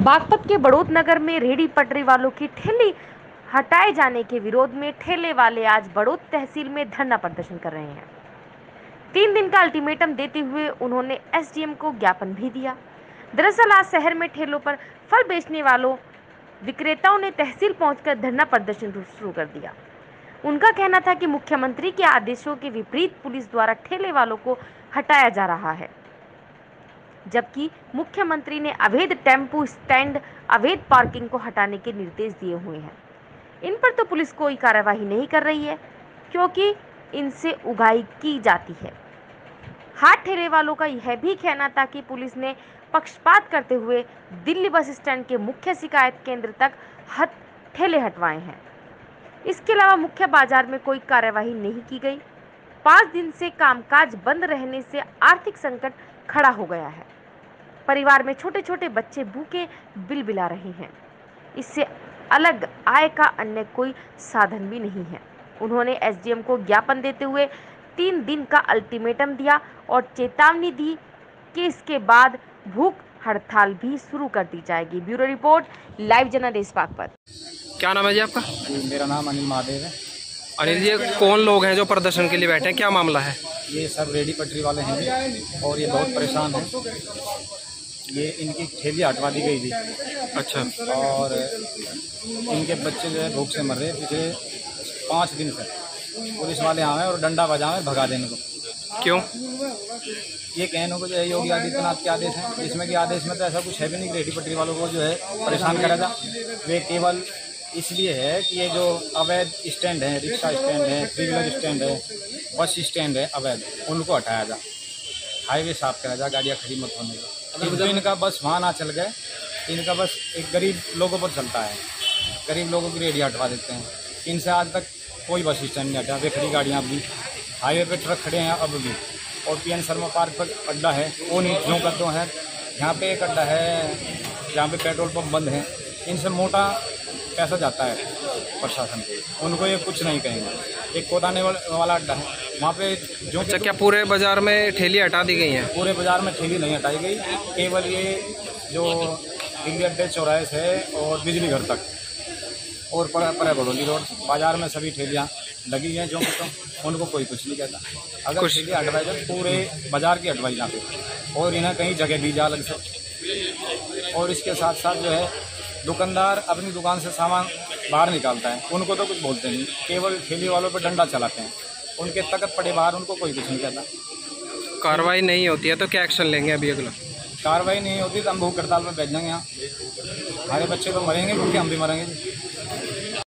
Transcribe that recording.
बागपत के बड़ौत नगर में रेहड़ी पटरी वालों की ठेली हटाए जाने के विरोध में ठेले वाले आज बड़ौत तहसील में धरना प्रदर्शन कर रहे हैं। 3 दिन का अल्टीमेटम देते हुए उन्होंने एसडीएम को ज्ञापन भी दिया। दरअसल आज शहर में ठेलों पर फल बेचने वालों विक्रेताओं ने तहसील पहुंचकर धरना प्रदर्शन शुरू कर दिया। उनका कहना था कि मुख्यमंत्री के आदेशों के विपरीत पुलिस द्वारा ठेले वालों को हटाया जा रहा है, जबकि मुख्यमंत्री ने अवैध टेम्पो स्टैंड, अवैध पार्किंग को हटाने के निर्देश दिए हुए हैं। इन पर तो पुलिस कोई कार्रवाई नहीं कर रही है, क्योंकि इनसे उगाही की जाती है। हाथ ठेले वालों का यह भी कहना था कि पुलिस ने पक्षपात करते हुए दिल्ली बस स्टैंड के मुख्य शिकायत केंद्र तक ठेले हटवाए हैं। इसके अलावा मुख्य बाजार में कोई कार्रवाई नहीं की गई। 5 दिन से कामकाज बंद रहने से आर्थिक संकट खड़ा हो गया है। परिवार में छोटे छोटे बच्चे भूखे बिलबिला रहे हैं। इससे अलग आय का अन्य कोई साधन भी नहीं है। उन्होंने एसडीएम को ज्ञापन देते हुए 3 दिन का अल्टीमेटम दिया और चेतावनी दी कि इसके बाद भूख हड़ताल भी शुरू कर दी जाएगी। ब्यूरो रिपोर्ट, लाइव जनादेश बागपत। क्या नाम है जी आपका? मेरा नाम अनिल महादेव है। अनिल जी, कौन लोग हैं जो प्रदर्शन के लिए बैठे हैं, क्या मामला है? ये सब रेहड़ी पटरी वाले हैं और ये बहुत परेशान हैं। ये इनकी ठेली हटवा दी गई थी। अच्छा। और इनके बच्चे जो है भूख से मर रहे हैं। पिछले 5 दिन से पुलिस वाले आए और डंडा बजाए भगा देने को। क्यों? ये कहने को जो है योगी आदित्यनाथ के आदेश हैं। इसमें कि आदेश में तो ऐसा कुछ है भी नहीं। रेहड़ी पटरी वालों को जो है परेशान करा था। वे केवल इसलिए है कि ये जो अवैध स्टैंड है, रिक्शा स्टैंड है, 3 व्हीलर स्टैंड है, बस स्टैंड है अवैध, उनको हटाया जा, हाईवे साफ करा जा, गाड़ियाँ खड़ी मत होने का। तो इनका बस वहाँ ना चल गए, इनका बस एक गरीब लोगों पर चलता है। गरीब लोगों की रेहड़ी हटवा देते हैं। इनसे आज तक कोई बस स्टैंड नहीं हटा। वे खड़ी गाड़ियाँ अब भी हाईवे पर ट्रक खड़े हैं अब भी। और पीएन शर्मा पार्क पर अड्डा है, वो नहीं जो कर दो है। यहाँ पे एक अड्डा है जहाँ पे पेट्रोल पंप बंद है। इनसे मोटा पैसा जाता है प्रशासन को, उनको ये कुछ नहीं कहेंगे। एक कोदाने वाला अड्डा है, वहाँ पे जो। अच्छा, क्या पूरे बाजार में ठेली हटा दी गई हैं? पूरे बाजार में ठेली नहीं हटाई गई। केवल ये जो दिल्ली अड्डे चौराहे से और बिजली घर तक और बड़ौली रोड बाजार में सभी ठेलियाँ लगी हैं। जो तो उनको कोई कुछ नहीं कहता। अगर ठेली हटवाई जाए पूरे बाजार की हटवाई जाती और इन्हें कहीं जगह दी जा अलग से। और इसके साथ साथ जो है दुकानदार अपनी दुकान से सामान बाहर निकालता है, उनको तो कुछ बोलते नहीं। केवल ठेली वालों पर डंडा चलाते हैं। उनके तकत पड़े बाहर, उनको कोई कुछ नहीं कहता। कार्रवाई नहीं होती है तो क्या एक्शन लेंगे अभी अगला? कार्रवाई नहीं होती तो हम भूख हड़ताल में बैठ जाएंगे। यहाँ हमारे बच्चे तो मरेंगे क्योंकि हम भी मरेंगे।